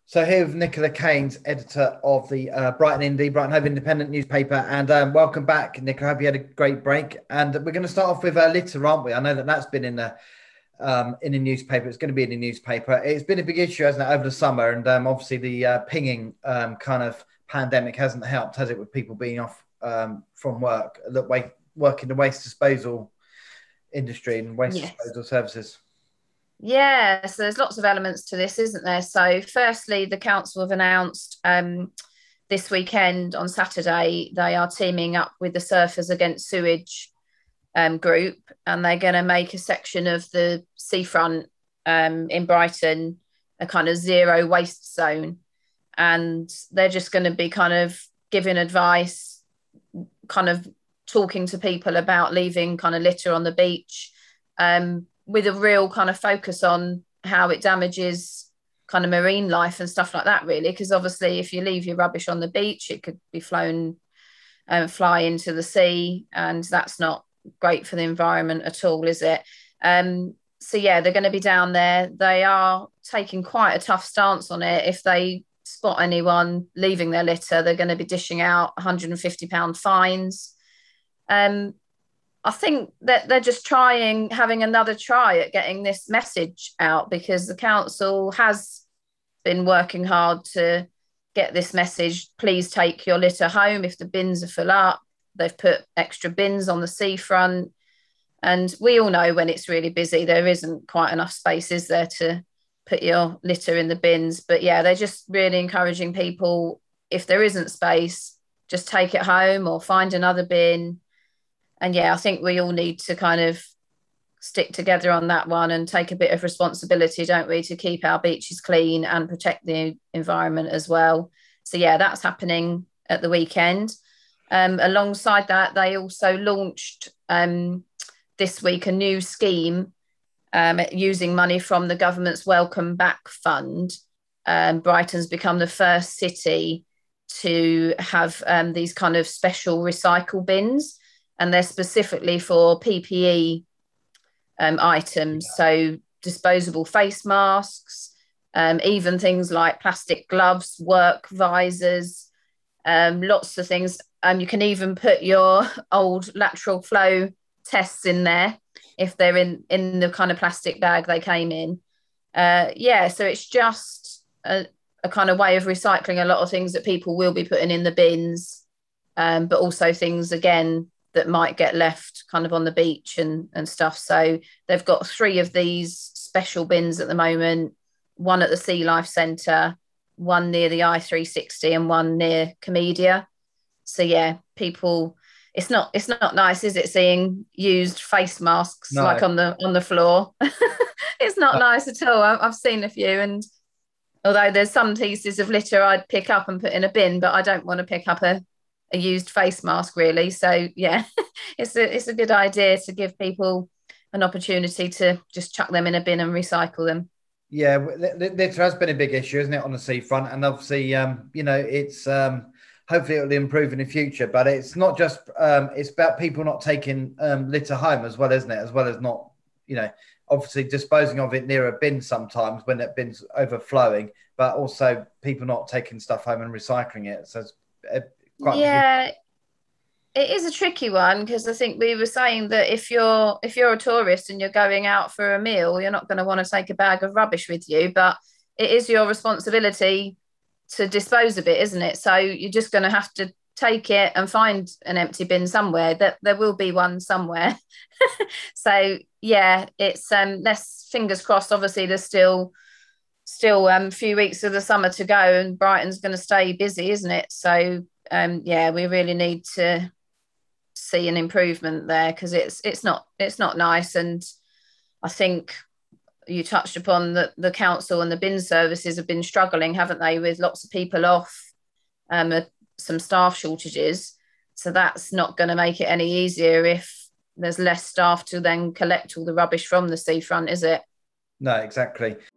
So here with Nicola Caines, editor of the Brighton Hove Independent newspaper. And welcome back, Nicola. I hope you had a great break. And we're going to start off with litter, aren't we? I know that's been in the newspaper. It's going to be in the newspaper. It's been a big issue, hasn't it, over the summer? And obviously the pinging kind of pandemic hasn't helped, has it, with people being off from work, work in the waste disposal industry and waste disposal services. Yeah, so there's lots of elements to this, isn't there? So firstly, the council have announced this weekend on Saturday, they are teaming up with the Surfers Against Sewage group, and they're going to make a section of the seafront in Brighton a kind of zero waste zone. And they're just going to be kind of giving advice, kind of talking to people about leaving kind of litter on the beach, with a real kind of focus on how it damages kind of marine life and stuff like that, really. Because obviously if you leave your rubbish on the beach, it could be flown and fly into the sea, and that's not great for the environment at all, is it? So yeah, they're going to be down there. They are taking quite a tough stance on it. If they spot anyone leaving their litter, they're going to be dishing out £150 fines. I think that they're just having another try at getting this message out, because the council has been working hard to get this message. Please take your litter home if the bins are full up. They've put extra bins on the seafront. And we all know when it's really busy, there isn't quite enough space, is there, to put your litter in the bins. But yeah, they're just really encouraging people, if there isn't space, just take it home or find another bin. And yeah, I think we all need to kind of stick together on that one and take a bit of responsibility, don't we, to keep our beaches clean and protect the environment as well. So yeah, that's happening at the weekend. Alongside that, they also launched this week a new scheme using money from the government's Welcome Back Fund. Brighton's become the first city to have these kind of special recycle bins, and they're specifically for PPE items. So disposable face masks, even things like plastic gloves, work visors, lots of things. You can even put your old lateral flow tests in there if they're in the kind of plastic bag they came in. So it's just a kind of way of recycling a lot of things that people will be putting in the bins, but also things, again, that might get left kind of on the beach and stuff. So they've got 3 of these special bins at the moment, one at the Sea Life Centre, one near the I-360 and one near Comedia. So yeah, people, it's not nice, is it, seeing used face masks like on the floor? It's not nice at all. I've seen a few, and although there's some pieces of litter I'd pick up and put in a bin, but I don't want to pick up a used face mask, really. So yeah, it's a good idea to give people an opportunity to just chuck them in a bin and recycle them. Yeah, litter has been a big issue, isn't it, on the seafront? And obviously, it's hopefully it'll improve in the future. But it's not just it's about people not taking litter home as well, isn't it? As well as not, obviously disposing of it near a bin sometimes when that bin's overflowing, but also people not taking stuff home and recycling it. So it's yeah, it is a tricky one, because I think we were saying that if you're a tourist and you're going out for a meal, you're not going to want to take a bag of rubbish with you, but it is your responsibility to dispose of it, isn't it? So you're just going to have to take it and find an empty bin somewhere. That there will be one somewhere. So yeah, it's less, fingers crossed. Obviously there's still a few weeks of the summer to go, and Brighton's going to stay busy, isn't it? So we really need to see an improvement there, because it's not nice. And I think you touched upon that the council and the bin services have been struggling, haven't they, with lots of people off, some staff shortages. So that's not going to make it any easier if there's less staff to then collect all the rubbish from the seafront, is it? No, exactly.